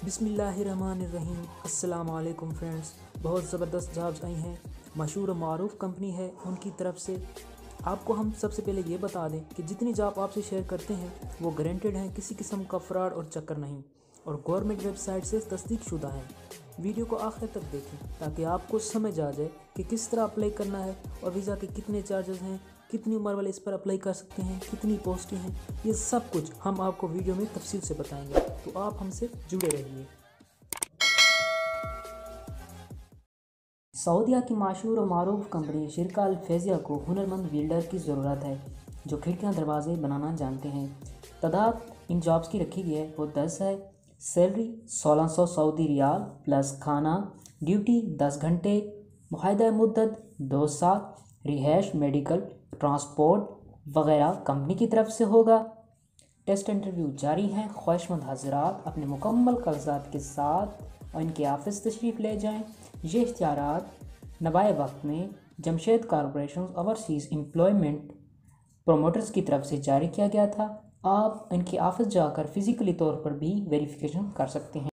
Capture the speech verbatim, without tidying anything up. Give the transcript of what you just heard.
बिस्मिल्लाहिर्रहमानिर्रहीम। अस्सलाम वालेकुम फ्रेंड्स। बहुत ज़बरदस्त जॉब्स आई हैं, मशहूर और मारूफ कंपनी है उनकी तरफ से। आपको हम सबसे पहले ये बता दें कि जितनी जॉब आपसे शेयर करते हैं वो गारंटेड हैं, किसी किस्म का फ्रॉड और चक्कर नहीं, और गवर्नमेंट वेबसाइट से तस्दीक शुदा है। वीडियो को आखिर तक देखें ताकि आपको समझ आ जाए कि किस तरह अप्लाई करना है और वीज़ा के कितने चार्जेस हैं, कितनी उम्र वाले इस पर अप्लाई कर सकते हैं, कितनी पोस्टें हैं, ये सब कुछ हम आपको वीडियो में तफसील से बताएंगे, तो आप हमसे जुड़े रहिए। सऊदीया की मशहूर और मारूफ कंपनी शिरका अल फैज़िया को हुनरमंद बिल्डर की ज़रूरत है जो खिड़कियां दरवाजे बनाना जानते हैं। तादाद इन जॉब्स की रखी गई है वो दस है। सैलरी सोलह सौ सऊदी रियाल प्लस खाना, ड्यूटी दस घंटे, मुआहदा मुद्दत दो साल, रिहाइश, मेडिकल, ट्रांसपोर्ट वगैरह कंपनी की तरफ से होगा। टेस्ट इंटरव्यू जारी हैं। ख्वाहिशमंद हज़रात अपने मुकम्मल कागजात के साथ और इनके ऑफिस तशरीफ़ ले जाएं। ये इख्तियारात नबाए वक्त में Jamshed corporation overseas employment promoters की तरफ से जारी किया गया था। आप इनके ऑफिस जाकर फ़िज़िकली तौर पर भी वेरिफिकेशन कर सकते हैं।